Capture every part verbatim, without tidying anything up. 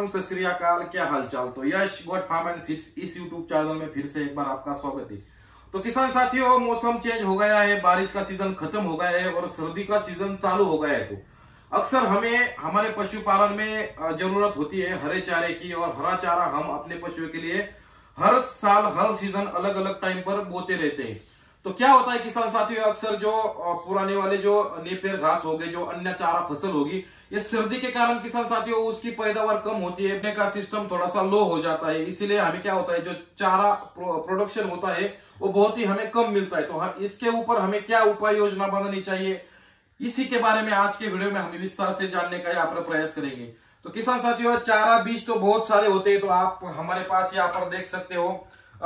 नमस्कारम, सत श्री अकाल, क्या हालचाल। तो Yash goat farm and seeds इस यूट्यूब चैनल में फिर से एक बार आपका स्वागत है। तो किसान साथियों, मौसम चेंज हो गया है, बारिश का सीजन खत्म हो गया है और सर्दी का सीजन चालू हो गया है। तो अक्सर हमें हमारे पशुपालन में जरूरत होती है हरे चारे की, और हरा चारा हम अपने पशुओं के लिए हर साल हर सीजन अलग अलग टाइम पर बोते रहते हैं। तो क्या होता है किसान साथियों, अक्सर जो पुराने वाले जो नेपियर घास हो गए, जो अन्य चारा फसल होगी, ये सर्दी के कारण किसान साथियों उसकी पैदावार कम होती है, अपने का सिस्टम थोड़ा सा लो हो जाता है। इसीलिए हमें क्या होता है, जो चारा प्रोडक्शन होता है वो बहुत ही हमें कम मिलता है। तो इसके ऊपर हमें क्या उपाय योजना बनानी चाहिए, इसी के बारे में आज के वीडियो में हम विस्तार से जानने का यहाँ पर प्रयास करेंगे। तो किसान साथियों, चारा बीज तो बहुत सारे होते हैं। तो आप हमारे पास यहाँ पर देख सकते हो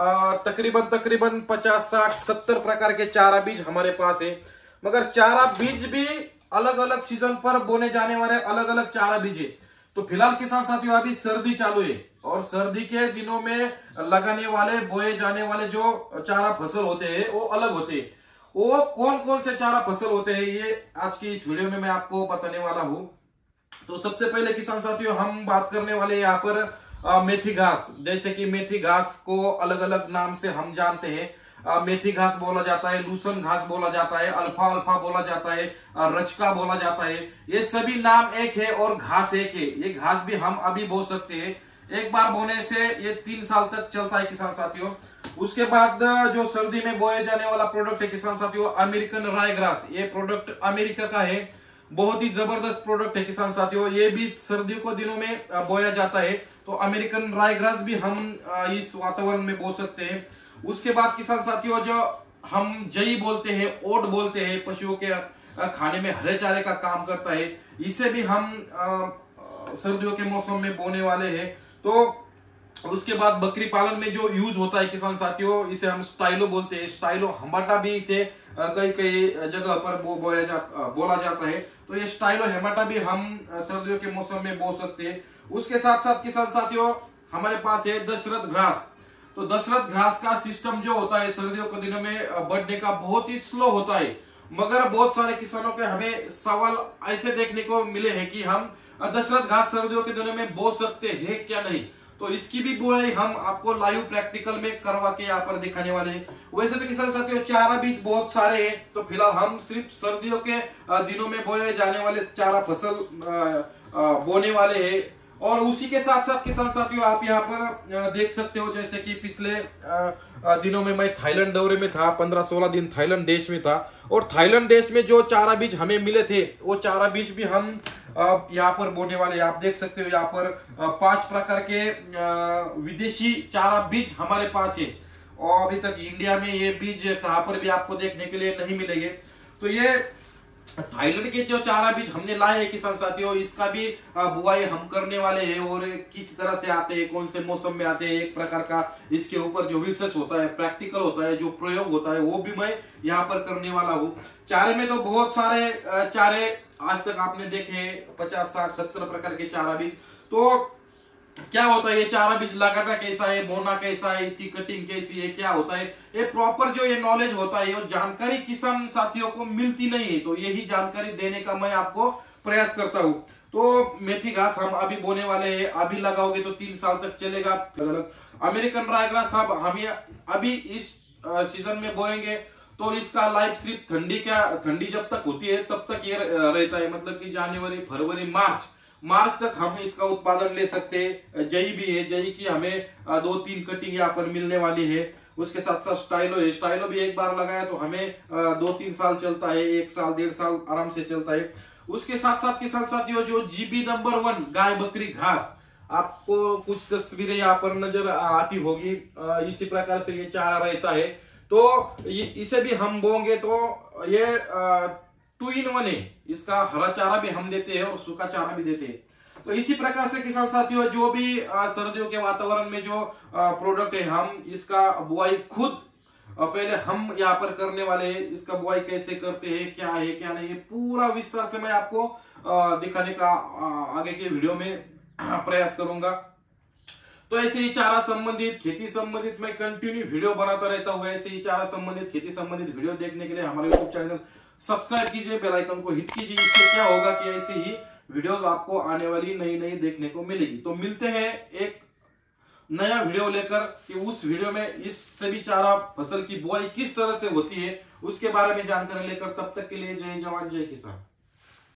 तकरीबन तकरीबन पचास साठ सत्तर प्रकार के चारा बीज हमारे पास है। मगर चारा बीज भी अलग अलग सीजन पर बोने जाने वाले अलग अलग चारा बीज है। तो फिलहाल किसान साथियों अभी सर्दी चालू है, और सर्दी के दिनों में लगाने वाले बोए जाने वाले जो चारा फसल होते हैं वो अलग होते हैं। वो कौन कौन से चारा फसल होते हैं ये आज की इस वीडियो में मैं आपको बताने वाला हूं। तो सबसे पहले किसान साथियों हम बात करने वाले यहाँ पर आ, मेथी घास। जैसे कि मेथी घास को अलग अलग नाम से हम जानते हैं। आ, मेथी घास बोला जाता है, लूसन घास बोला जाता है, अल्फा अल्फा बोला जाता है, आ, रचका बोला जाता है। ये सभी नाम एक है और घास एक है। ये घास भी हम अभी बो सकते हैं। एक बार बोने से ये तीन साल तक चलता है किसान साथियों। उसके बाद जो सर्दी में बोए जाने वाला प्रोडक्ट है किसान साथियों, अमेरिकन राय ग्रास। ये प्रोडक्ट अमेरिका का है, बहुत ही जबरदस्त प्रोडक्ट है किसान साथियों। ये भी सर्दियों को दिनों में बोया जाता है। तो अमेरिकन राय ग्रास भी हम इस वातावरण में बो सकते हैं। उसके बाद किसान साथियों जो हम जई बोलते हैं, ओट बोलते हैं, पशुओं के खाने में हरे चारे का काम करता है, इसे भी हम सर्दियों के मौसम में बोने वाले हैं। तो उसके बाद बकरी पालन में जो यूज होता है किसान साथियों, इसे हम स्टाइलो बोलते हैं। स्टाइलो हेमाटा भी इसे कई कई जगह पर बो, बोया जा, बोला जाता है। तो ये स्टाइलो हेमाटा भी हम सर्दियों के मौसम में बो सकते हैं। उसके साथ साथ किसान साथियों हमारे पास है दशरथ घास। तो दशरथ घास का सिस्टम जो होता है सर्दियों के दिनों में बढ़ने का बहुत ही स्लो होता है। मगर बहुत सारे किसानों के हमें सवाल ऐसे देखने को मिले हैं कि हम दशरथ घास सर्दियों के दिनों में बो सकते हैं क्या नहीं। तो इसकी भी बुआई हम आपको लाइव प्रैक्टिकल में करवा के यहाँ पर दिखाने वाले हैं। वैसे तो किसान साथियों चारा बीज बहुत सारे हैं। तो फिलहाल हम सिर्फ सर्दियों के दिनों में बोए जाने वाले चारा फसल बोने वाले हैं। और उसी के साथ साथ किसान साथियों आप यहाँ पर देख सकते हो, जैसे कि पिछले दिनों में मैं थाईलैंड दौरे में था, पंद्रह सोलह दिन थाईलैंड देश में था। और थाईलैंड देश में जो चारा बीज हमें मिले थे वो चारा बीज भी हम यहाँ पर बोने वाले। आप देख सकते हो यहाँ पर पांच प्रकार के विदेशी चारा बीज हमारे पास है, और अभी तक इंडिया में ये बीज कहाँ पर भी आपको देखने के लिए नहीं मिलेंगे। तो ये थाईलैंड के जो चारा बीज हमने लाए हैं किसान साथियों, इसका भी बुआई हम करने वाले हैं। और किस तरह से आते हैं, कौन से मौसम में आते हैं, एक प्रकार का इसके ऊपर जो रिसर्च होता है, प्रैक्टिकल होता है, जो प्रयोग होता है, वो भी मैं यहाँ पर करने वाला हूँ। चारे में तो बहुत सारे चारे आज तक आपने देखे, पचास साठ सत्तर प्रकार के चारा बीज। तो क्या होता है, ये चारा बीज लगाना कैसा है, बोना कैसा है, इसकी कटिंग कैसी है, क्या होता है, ये प्रॉपर जो ये नॉलेज होता है, वो जानकारी किसान साथियों को मिलती नहीं है। तो यही जानकारी देने का मैं आपको प्रयास करता हूँ। तो मेथी घास हम अभी बोने वाले हैं, अभी लगाओगे तो तीन साल तक चलेगा। अमेरिकन राय ग्रास हम हम अभी इस सीजन में बोएंगे, तो इसका लाइफ सिर्फ ठंडी का ठंडी जब तक होती है तब तक ये रहता है। मतलब कि जनवरी फरवरी मार्च मार्च तक हम इसका उत्पादन ले सकते हैं। जई भी है, जई की हमें दो तीन कटिंग यहाँ पर मिलने वाली है। उसके साथ साथ स्टाइलो है, स्टाइलो भी एक बार लगाया तो हमें दो तीन साल चलता है, एक साल डेढ़ साल आराम से चलता है। उसके साथ साथ किसान साथियों जो जीबी नंबर वन गाय बकरी घास, आपको कुछ तस्वीरें यहाँ पर नजर आती होगी, इसी प्रकार से ये चारा रहता है। तो ये इसे भी हम बोएंगे तो ये टू इन वन है। इसका हरा चारा भी हम देते हैं और सूखा चारा भी देते हैं। तो इसी प्रकार से किसान साथियों जो भी सर्दियों के वातावरण में जो प्रोडक्ट है, हम इसका बुआई खुद पहले हम यहाँ पर करने वाले हैं। इसका बुआई कैसे करते हैं, क्या है क्या नहीं है, पूरा विस्तार से मैं आपको दिखाने का आगे के वीडियो में प्रयास करूंगा। तो ऐसे ही चारा संबंधित, खेती संबंधित मैं कंटिन्यू वीडियो बनाता रहता हूँ। ऐसे ही चारा संबंधित, खेती संबंधित वीडियो देखने के लिए हमारे यूट्यूब चैनल सब्सक्राइब कीजिए, बेल आइकन को हिट कीजिए। इससे क्या होगा कि ऐसे ही वीडियोस आपको आने वाली नई नई देखने को मिलेगी। तो मिलते हैं एक नया वीडियो लेकर कि उस वीडियो में इस सभी चारा फसल की बुआई किस तरह से होती है उसके बारे में जानकारी लेकर। तब तक के लिए जय जवान जय किसान।